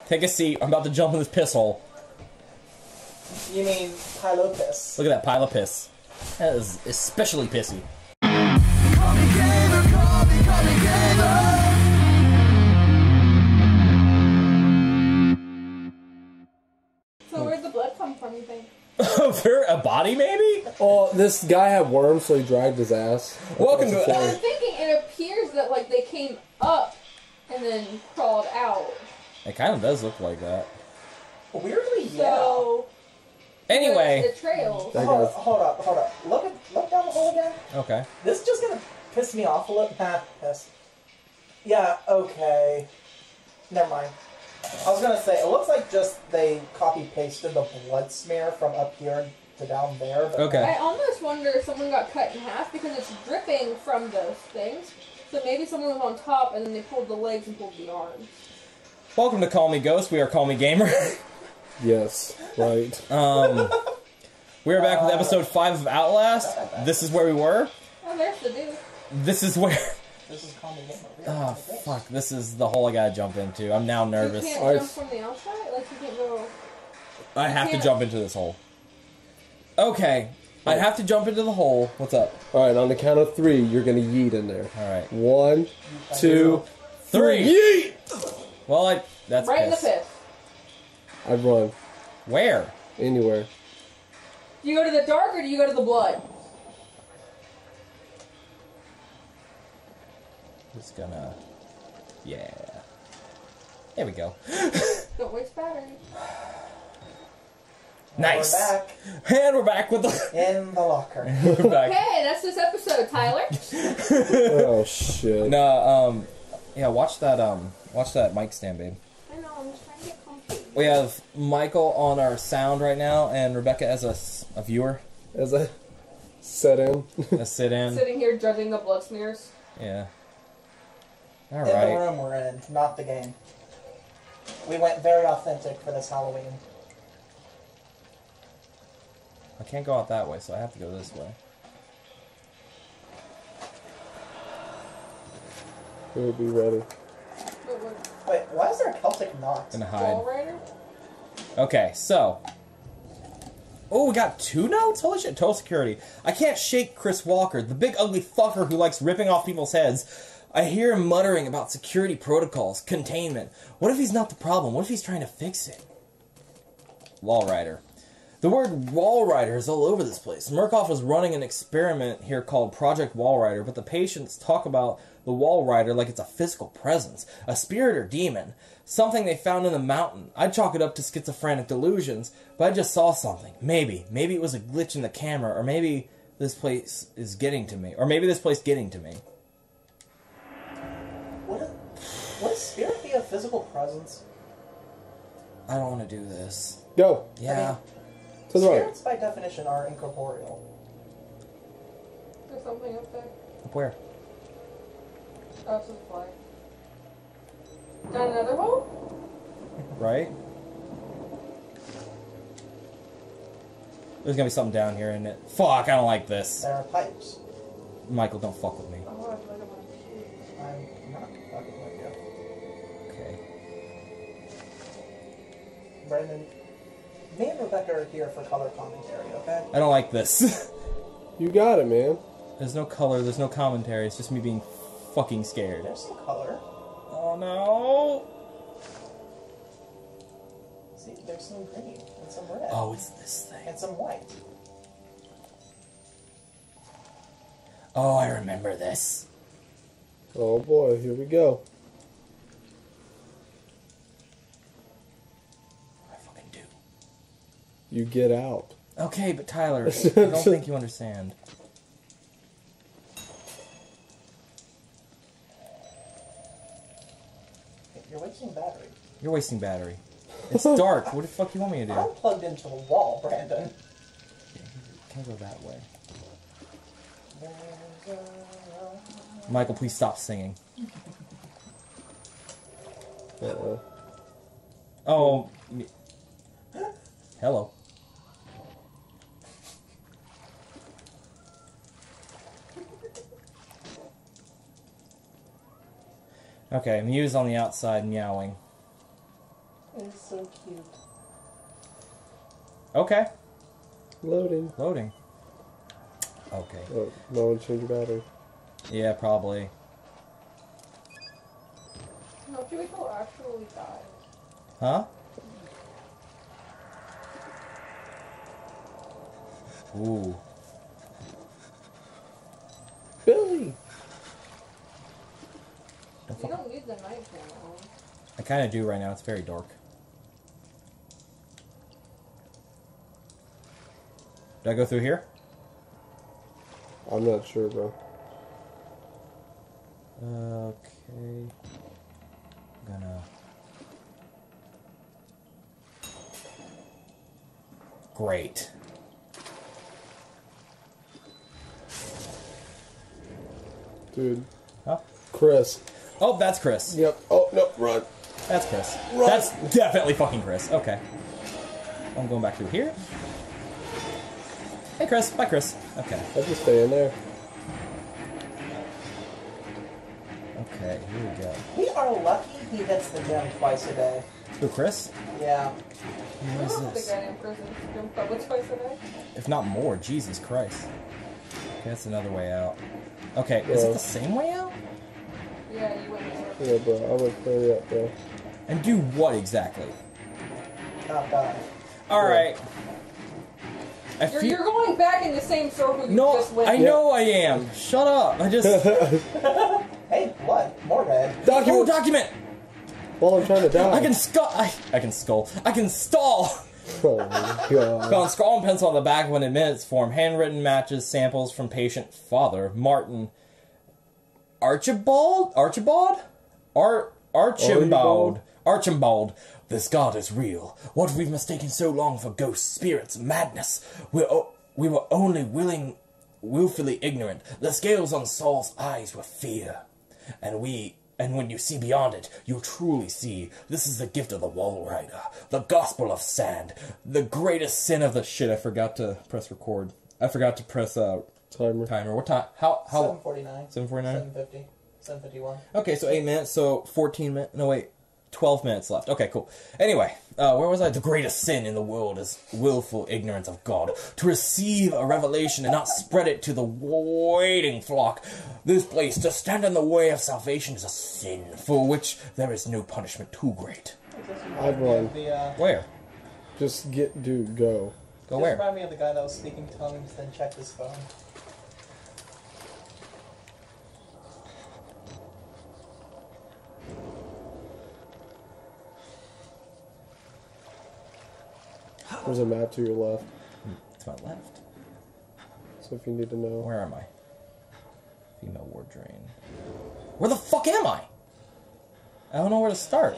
Take a seat. I'm about to jump in this piss hole. You mean pile of piss? Look at that pile of piss. That is especially pissy. Call me gamer, call me gamer. So where'd the blood come from, you think? A body, maybe? Oh, this guy had worms, so he dragged his ass. Welcome to... Well, I'm thinking it appears that, like, they came up and then crawled out. It kind of does look like that. Weirdly, yeah. So... Anyway. The trails. That Hold, guy's- hold up, hold up. Look down the hole again. Okay. This is just gonna piss me off a little. Piss. Yeah, okay. Never mind. I was gonna say, it looks like just they copy-pasted the blood smear from up here to down there. But Okay. I almost wonder if someone got cut in half because it's dripping from those things. So maybe someone was on top and then they pulled the legs and pulled the arms. Welcome to Call Me Ghost. We are Call Me Gamer. Yes, right. We are back with episode 5 of Outlast. This is where we were. Oh, there's the dude. This is where... This is Call Me Gamer. Oh, fuck. This is the hole I gotta jump into. I'm now nervous. You can't Alright. jump from the outside? Like, you can't go... I have to can't- jump into this hole. Okay. I have to jump into the hole. What's up? All right, on the count of 3, you're gonna yeet in there. Alright. 1, 2, 3. yeet! Well, that's Right in the piss. pit. I'd run Where? anywhere. Do you go to the dark or do you go to the blood? Just gonna... Yeah. There we go. Don't waste battery. Nice. We're back And we're back with the... in the locker. we're back. Okay, that's this episode, Tyler. Oh shit. No, yeah, watch that mic stand, babe. I know, I'm just trying to get comfy. We have Michael on our sound right now, and Rebecca as a viewer, As I set in. a sit-in. Sitting here judging the blood smears. Yeah. All In the right. room we're in, not the game. We went very authentic for this Halloween. I can't go out that way, so I have to go this way. We'll be ready. But what? Wait, why is there a Celtic knot? Gonna Wall hide. rider? Okay, so. Oh, we got 2 notes? Holy shit, total security. I can't shake Chris Walker, the big ugly fucker who likes ripping off people's heads. I hear him muttering about security protocols, containment. What if he's not the problem? What if he's trying to fix it? Wall rider. The word wall rider is all over this place. Murkoff was running an experiment here called Project Wall Rider, but the patients talk about the wall rider like it's a physical presence, a spirit or demon, something they found in the mountain. I'd chalk it up to schizophrenic delusions, but I just saw something. Maybe it was a glitch in the camera, or maybe this place is getting to me, or maybe this place getting to me. Would spirit be a physical presence? I don't want to do this. Go. Yeah. To the right. Spirits, by definition, are incorporeal. There's something up there. Where? Oh, it's just a fly. Got another hole? Right? There's gonna be something down here, isn't it? Fuck, I don't like this. There are pipes. Michael, don't fuck with me. Oh, I thought it was. I'm not fucking with you. Okay. Brandon, me and Rebecca are here for color commentary, okay? I don't like this. You got it, man. There's no color, there's no commentary, it's just me being fucking scared. There's some color. Oh no! See, there's some green and some red. Oh, it's this thing. And some white. Oh, I remember this. Oh boy, here we go. I fucking do. You get out. Okay, but Tyler, I don't think you understand. You're wasting battery. You're wasting battery. It's dark. What the fuck do you want me to do? I'm plugged into the wall, Brandon. Can't go that way. Michael, please stop singing. Uh-oh. Oh. Hello. Okay, Mew's on the outside meowing. is so cute. Okay. Loading. Loading. Okay. Oh, no one changed your battery. Yeah, probably. No, two people actually died. Huh? Ooh. Billy! You don't need the night channel. I kind of do right now. It's very dark. Did I go through here? I'm not sure, bro. Okay. I'm gonna... Great. Dude. Huh? Chris. Oh, that's Chris. Yep. Oh, no, run. That's Chris. Run. That's definitely fucking Chris. Okay. I'm going back through here. Hey, Chris. Bye, Chris. Okay. I just stay in there. Okay, here we go. We are lucky he hits the gym twice a day. Who, Chris? Yeah. What I is don't know the this? guy named Prison jumped public twice a day. If not more, Jesus Christ. Okay, that's another way out. Okay, is it Well. the same way out? Yeah, you went there. Yeah, bro. I would clear it up, bro. And do what exactly? Not bad. Alright. I You're, feel... you're going back in the same circle you No, just went. I know I am. Shut up. I just... Hey, blood. More red. Oh, Document! document! While I'm trying to die. I can skull... I can skull. I can stall! Oh, my God. Found scrawl and pencil on the back when in minutes form. Handwritten matches, samples from patient father, Martin Archibald? Archibald? Archibald. This god is real. What we've mistaken so long for ghosts, spirits, madness. We were only willfully ignorant. The scales on Saul's eyes were fear. And when you see beyond it, you truly see. This is the gift of the Wall Rider. The gospel of sand. The greatest sin of the... Shit, I forgot to press record. I forgot to press Timer. What time? How? 7:49. 7:49? 7:50. 7:51. Okay, so 8 minutes, so 14 minutes. No, wait. 12 minutes left. Okay, cool. Anyway, where was I? The greatest sin in the world is willful ignorance of God. To receive a revelation and not spread it to the waiting flock. This place, to stand in the way of salvation, is a sin for which there is no punishment too great. I'd run. Where? Just dude, go. Go Just where? remind me of the guy that was speaking tongues, then checked his phone. There's a map to your left. To my left. So if you need to know. Where am I? Female ward drain. Where the fuck am I? I don't know where to start.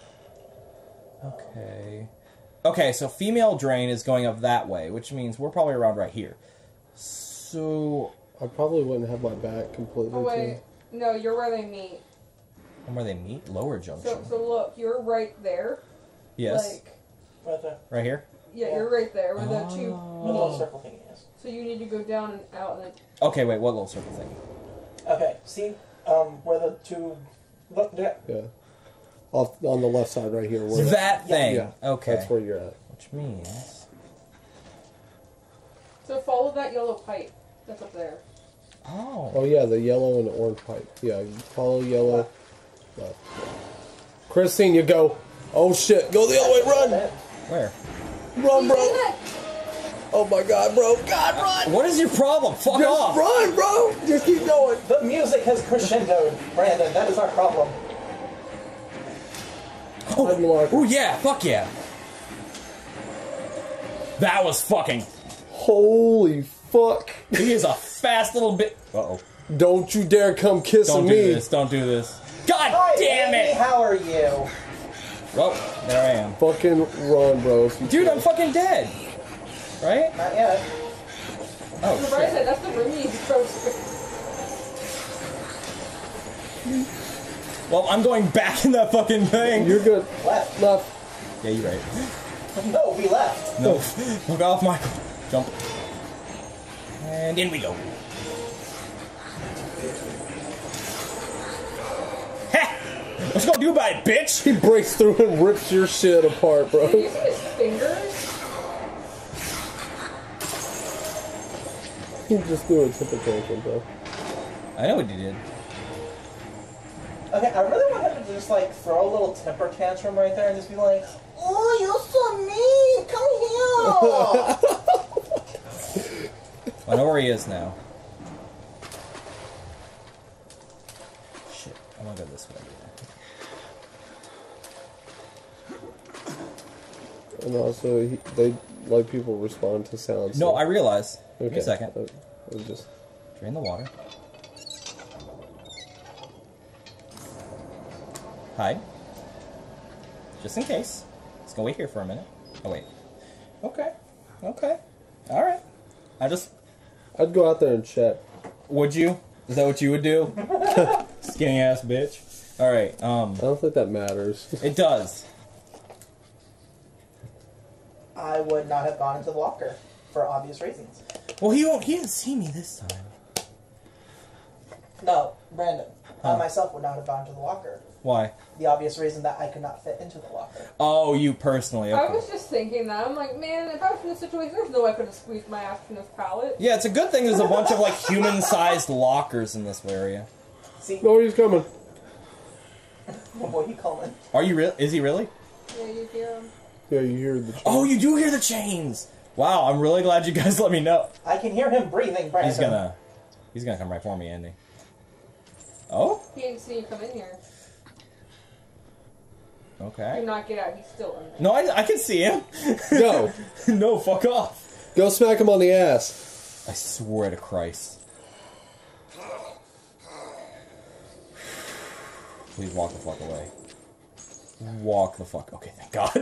Okay. Okay, so female drain is going up that way, which means we're probably around right here. So... I probably wouldn't have my back completely. Oh wait, no, you're where they meet. Where they meet? Lower junction. So look, you're right there. Yes. Like, Right there. Right here? yeah, you're right there where the two Where the little meet. circle thingy is. So you need to go down and out and then. Okay, wait, what little circle thing? Okay, see where the two... Look, there. Yeah. Off on the left side right here. Where That thing! Yeah. Okay. That's where you're at. Which means... So follow that yellow pipe that's up there. Oh. Oh yeah, the yellow and the orange pipe. Yeah, you follow yellow. Left. Christine, you go. Oh shit, go the other way, run! Where? Run, You bro! see that? Oh my god, bro! God, run! What is your problem? Fuck Just off! run, bro! Just keep going! The music has crescendoed, Brandon. That is our problem. Unlock. Oh yeah, fuck yeah. That was fucking... Holy fuck! He is a fast little bit... Uh-oh. Don't you dare come kissing Don't do me! this, don't do this. God Hi, damn Amy, it! how are you? Well, there I am. Fucking run, bro. if you Dude, can. I'm fucking dead. Right? Not yet. Oh, So Bryce shit. said that's the room you approach. Well, I'm going back in that fucking thing. You're good. Left. Left. Yeah, you're right. No, we left. No. Look off, Michael. Jump. And in we go. Ha! What you gonna do about it, bitch? He breaks through and rips your shit apart, bro. Did you see his fingers? He just threw a temper tantrum, bro. I know what he did. Okay, I really want him to just like throw a little temper tantrum right there and just be like, "Oh, you're so mean. Come here." I know where he is now. Shit, I wanna go this way. And also, they like people respond to sounds. No, so- I realize. Give me Okay. a second. I was just. Drain the water. Hide. Just in case. Let's go wait here for a minute. Oh, wait. Okay. Okay. Alright. I'd go out there and check. Would you? Is that what you would do? Skinny ass bitch. Alright, I don't think that matters. it does. I would not have gone into the locker for obvious reasons. Well, he didn't see me this time. No, Brandon. I Huh. myself would not have gone to the locker. Why? The obvious reason that I could not fit into the locker. Oh, you personally. I Okay. was just thinking that. I'm like, man, if I was in this situation, there's no way I could have squeezed my ass in this pallet. Yeah, it's a good thing there's a bunch of, like, human-sized lockers in this area. See, Oh, he's coming. oh boy, he coming. Are you real? Is he really? Yeah, you hear him. Yeah, you hear the. Oh, you do hear the chains! Wow, I'm really glad you guys let me know. I can hear him breathing, Brandon. He's gonna come right for me, Andy. Oh? He didn't see you come in here. Do Okay. not get out. He's still in there. No, I can see him. Go. No, fuck off. Go smack him on the ass. I swear to Christ. Please walk the fuck away. Walk the fuck. Okay, thank God.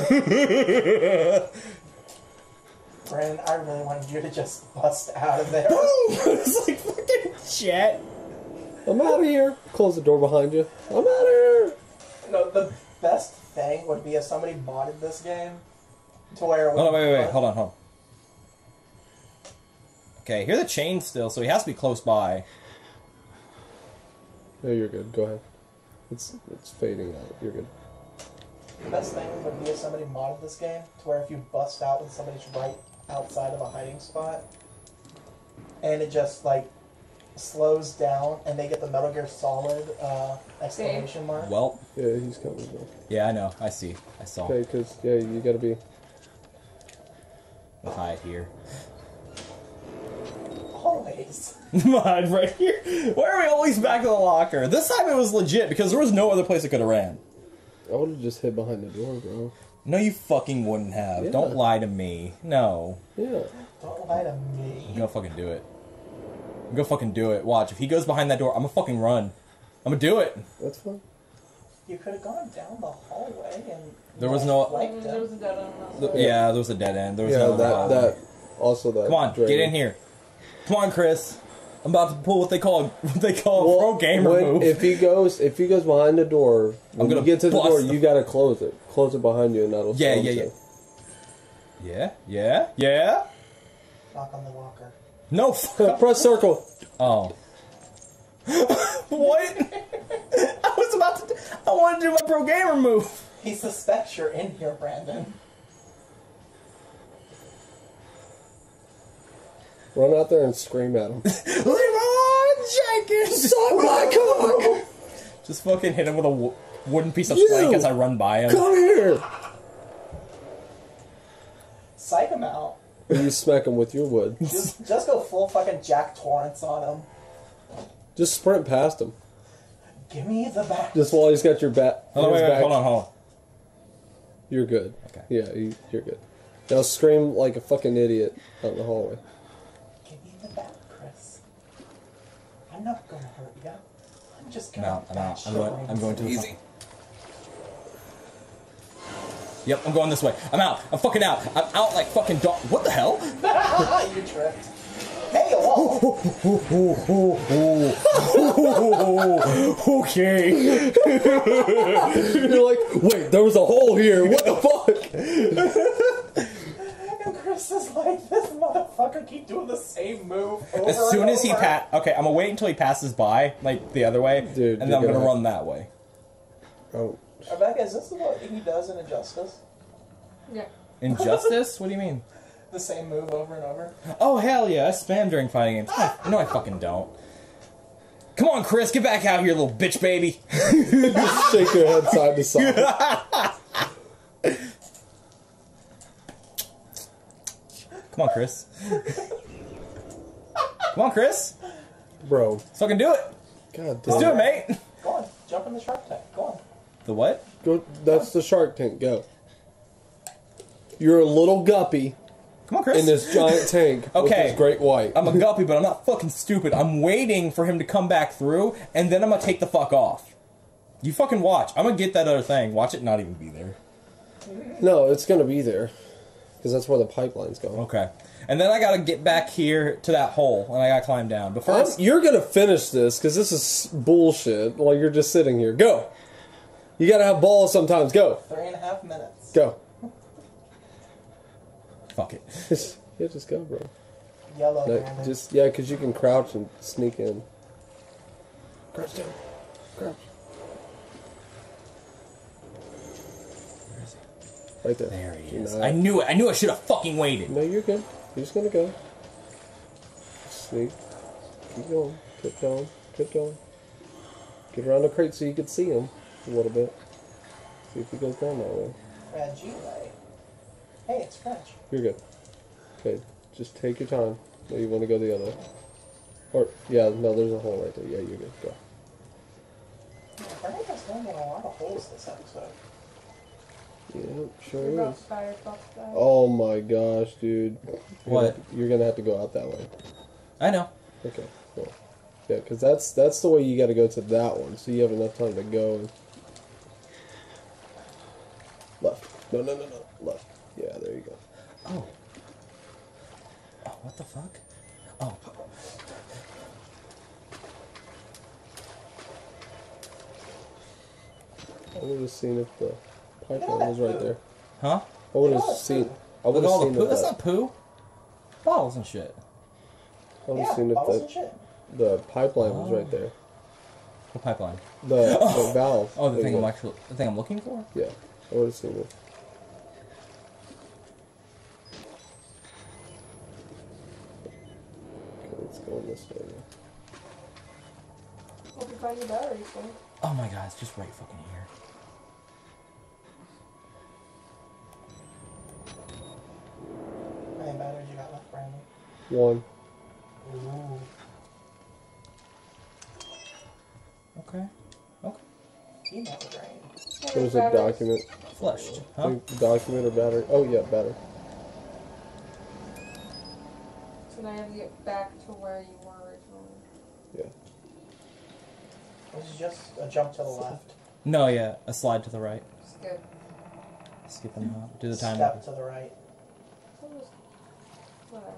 Brandon, I really wanted you to just bust out of there. Boom! It's like fucking jet. I'm out of here. Close the door behind you. I'm out of here. No, the best thing would be if somebody modded this game to where. Hold on, wait. Hold on. Okay, hear the chain still, so he has to be close by. No, you're good. Go ahead. It's fading out. You're good. The best thing would be if somebody modded this game to where if you bust out and somebody's right outside of a hiding spot, and it just like slows down, and they get the Metal Gear Solid exclamation mark. Well, Yeah, he's coming. Bro. yeah, I know. I see. I saw. Okay, because yeah, you gotta be. I'll hide here. Always. Hide right here. Why are we always back in the locker? This time it was legit because there was no other place I could have ran. I would have just hid behind the door, bro. No, you fucking wouldn't have. Yeah. Don't lie to me. No. Yeah. Don't lie to I'm me. gonna fucking do it. I'm gonna fucking do it. Watch. If he goes behind that door, I'm gonna fucking run. I'm gonna do it. That's fine. You could have gone down the hallway and. There was no- flanked There was him. a dead end. on that side. Yeah, there was a dead end. There was Yeah, no other that hallway. also that. Come on, drain. get in here. Come on, Chris. I'm about to pull what they call a pro gamer when- move. If he goes behind the door, when gonna you get to the bust door, him. you gotta close it. Close it behind you, and that'll. Yeah, slow him yeah, down. Yeah. Knock on the locker. No. Press circle. Oh. What? I was about to. I wanted to do my pro gamer move. He suspects you're in here, Brandon. Run out there and scream at him. Leroy Jenkins, Suck my cock! Just fucking hit him with a wooden piece of You! plank as I run by him. Come here! Psych him out. Or you smack him with your wood. Just go full fucking Jack Torrance on him. Just sprint past him. Give me the back. Just while he's got your bat. Hold on, his wait, back. hold on. You're good. Okay. Yeah, you're good. Now scream like a fucking idiot out in the hallway. Give me the back, Chris. I'm not gonna hurt you. I'm just gonna. I'm out. bash I'm your going to the brains. front. Yep, I'm going this way. I'm out. I'm fucking out. I'm out like fucking dog. What the hell? You tripped. Hey, whoa! Okay. You're like, wait, there was a hole here. What the fuck? And Chris is like, this motherfucker keep doing the same move over As soon and as he over. okay, I'm gonna wait until he passes by, like the other way, Dude, and then you're I'm gonna gonna- run that way. Oh, Rebecca, is this what he does in Injustice? Yeah. Injustice? What do you mean? The same move over and over? Oh, hell yeah, I spam during fighting games. No, I fucking don't. Come on, Chris, get back out here, little bitch baby. just shake your head side to side. Come on, Chris. Come on, Chris. Bro, Let's fucking do it. god Let's do damn it, mate. Go on, jump in the Shark Tank. Go on. The what? Go, that's the Shark Tank, go. You're a little guppy Come on, Chris. in this giant tank with Okay. this great white. I'm a guppy, but I'm not fucking stupid. I'm waiting for him to come back through, and then I'm gonna take the fuck off. You fucking watch. I'm gonna get that other thing. Watch it not even be there. No, it's gonna be there. Because that's where the pipelines go. Okay. And then I gotta get back here to that hole, and I gotta climb down. But first, You're gonna finish this, because this is bullshit while you're just sitting here. Go! You gotta have balls sometimes. Go! 3.5 minutes. Go. fuck it. Yeah, just go, bro. Yellow, No, Brandon. just, yeah, because you can crouch and sneak in. Crouch down. Crouch. Where is he? Right there. There he You're is. not- I knew it. I knew I should have fucking waited. No, you're good. You're just gonna go. Sneak. Keep going. Keep going. Keep going. Get around the crate so you can see him a little bit. See if he goes down that way. Fragile. Hey, it's French. You're good. Okay, just take your time. No, you want to go the other way. Or, yeah, no, there's a hole right there. Yeah, you're good. Go. Brandon's going in a lot of holes this episode. Yeah, sure You're about is. fire, about fire. Oh my gosh, dude. What? You're gonna have to go out that way. I know. Okay, cool. Yeah, because that's the way you got to go to that one, so you have enough time to go. And... Left. No. Left. Yeah, there you go. Oh. Oh, what the fuck? Oh. I would have seen if the pipeline was right there. Huh? I would Look at have all the seen. poo. I would Look at have all the seen poo. if That's that. not poo. Bottles and shit. I would have Yeah, seen if bottles and the shit. the pipeline was right there. What pipeline? The valve. Oh, the There thing you I'm go. actually, the thing I'm looking for. Yeah, I would have seen it. Okay, let's go this way. Hope you find your battery soon. Oh my god, it's just right fucking here. How many batteries you got left, Brandon? One. Ooh. Okay. Okay. You know the brain. There's a Batteries. document. Flushed. I Huh? think document or battery. Oh yeah, battery. So now you have to get back to where you were originally. Yeah. This is just a jump to the left. No, yeah. A slide to the right. Skip. Skip and hop. Do the time. Step to the right. So just- Whatever.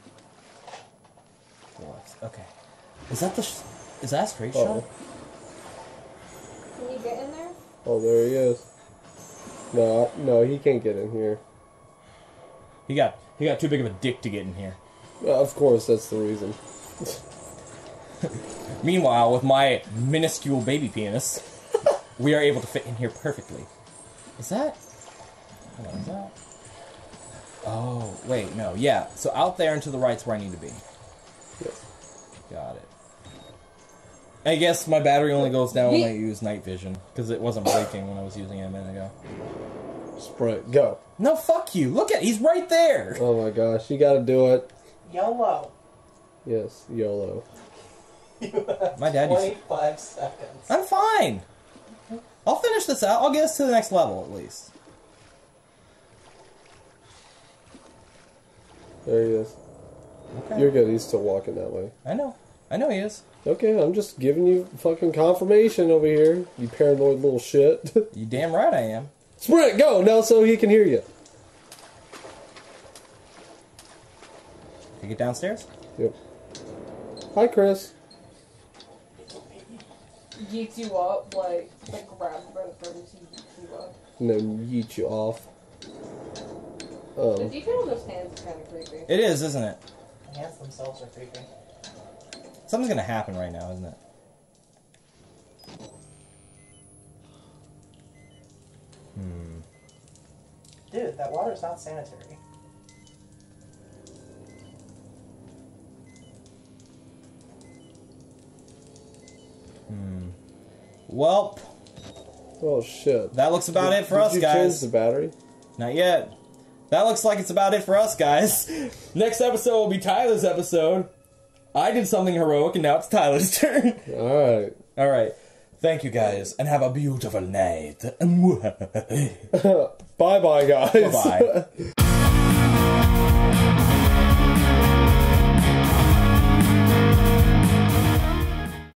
Left. Okay. Is that the? Is that a straight Oh. shot? Can you get in there? Oh, there he is. No, he can't get in here. He got too big of a dick to get in here. Of course, that's the reason. Meanwhile, with my minuscule baby penis, we are able to fit in here perfectly. Is that? Hold on, is that? Oh, wait, no, yeah. So out there and to the right's where I need to be. Yes. Got it. I guess my battery only goes down when I use night vision, because it wasn't breaking when I was using it a minute ago. Sprint, go. No, fuck you. Look at, he's right there. Oh my gosh, you gotta do it. Yellow. Yes, YOLO. My dad used to... 25 seconds. I'm fine. I'll finish this out. I'll get us to the next level, at least. There he is. Okay. You're good, he's still walking that way. I know. I know he is. Okay, I'm just giving you fucking confirmation over here, you paranoid little shit. You damn right I am. Sprint, go! Now so he can hear you. Can you get downstairs? Yep. Hi, Chris. Yeets you up, like grab you by the throat and yeets you up. And then yeet you off. The detail on those hands is kind of creepy. It is, isn't it? The hands themselves are creepy. Something's gonna happen right now, isn't it? Dude, that water's not sanitary. Well, Oh shit. that looks about it for us, Did you guys. change the battery? Not yet. That looks like it's about it for us, guys. Next episode will be Tyler's episode. I did something heroic, and now it's Tyler's turn. Alright. All right. Thank you, guys, and have a beautiful night. Bye bye, guys. Bye-bye.